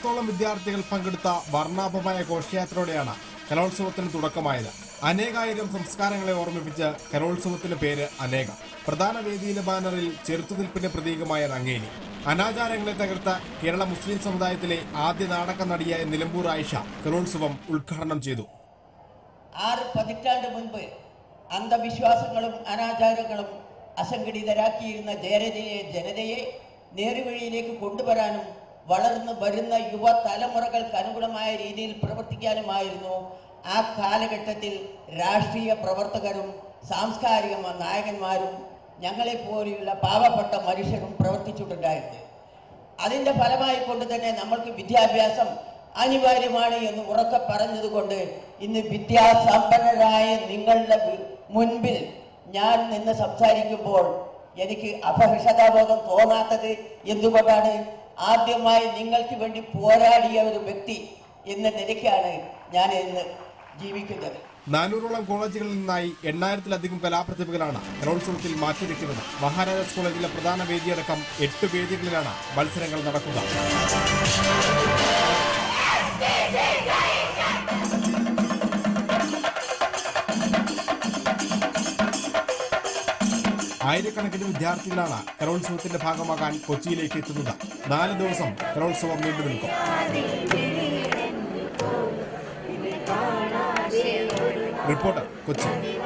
1000ഓളം വിദ്യാർത്ഥികൾ പങ്കെടുത്ത വർണ്ണാഭമായ ഘോഷയാത്രയോടെയാണ് കലോത്സവത്തിന് തുടക്കമായത്. അനേകായിരം സംസ്കാരങ്ങളെ ഓർമ്മിപ്പിച്ച് കലോത്സവത്തിന്റെ പേര് അനേക. പ്രധാന വേദിയിലെ ബാനറിൽ ചെറുത്തുനിൽപ്പിന്റെ പ്രതീകമായ നങ്ങേലി. അനാചാരങ്ങളെ തകർത്ത കേരള മുസ്ലിം സമുദായത്തിലെ ആദ്യ നാടക നടിയായ നിലമ്പൂർ ആയിഷ കലോത്സവം ഉദ്ഘാടനം ചെയ്തു. 6 പതിറ്റാണ്ട് മുൻപ് അന്ധവിശ്വാസങ്ങളും അനാചാരങ്ങളും അസംഘടിതരാക്കിയിരുന്ന ജനതയെ നേർവഴിയിലേക്ക് കൊണ്ടുവരാനും വളർന്നു വരുന്ന യുവ തലമുറകൾക്ക് അനുകൂലമായ രീതിയിൽ പ്രവർത്തിക്കാനുമായിരുന്നു ആ കാലഘട്ടത്തിൽ രാഷ്ട്രീയ പ്രവർത്തകരും സാംസ്കാരിക നായകന്മാരും ഞങ്ങളെപ്പോലെയുള്ള പാവപ്പെട്ട മനുഷ്യരും പ്രവർത്തിച്ചിട്ടുണ്ടായിരുന്നു. അതിൻ്റെ ഫലമായി കൊണ്ട് തന്നെ നമ്മൾക്ക് വിദ്യാഭ്യാസം അനിവാര്യമാണ് എന്ന് ഉറക്കെ പറഞ്ഞതുകൊണ്ട് ഇന്ന് വിദ്യാസമ്പന്നരായ നിങ്ങളുടെ മുൻപിൽ ഞാൻ നിന്ന് സംസാരിക്കുമ്പോൾ എനിക്ക് അപഹർഷതാബോധം തോന്നാത്തത് എന്തുകൊണ്ടാണ്? ആദ്യമായി നിങ്ങൾക്ക് വേണ്ടി പോരാടിയ ഒരു വ്യക്തി എന്ന നിലയ്ക്കാണ് ഞാൻ ഇന്ന് ജീവിക്കുന്നത്. 400ഓളം കോളേജുകളിൽ നിന്നായി 8000-ലധികം കലാപ്രതിഭകളാണ് കലോത്സവത്തിൽ മാറ്റിവെക്കുന്നത്. മഹാരാജാസ് കോളേജിലെ പ്രധാന വേദിയടക്കം 8 വേദികളിലാണ് മത്സരങ്ങൾ നടക്കുക. ആയിരക്കണക്കിന് വിദ്യാർത്ഥികളാണ് കലോത്സവത്തിന്റെ ഭാഗമാകാൻ കൊച്ചിയിലേക്ക് എത്തുന്നത്. 4 ദിവസം കലോത്സവം നീണ്ടു നിൽക്കും. റിപ്പോർട്ടർ കൊച്ചി.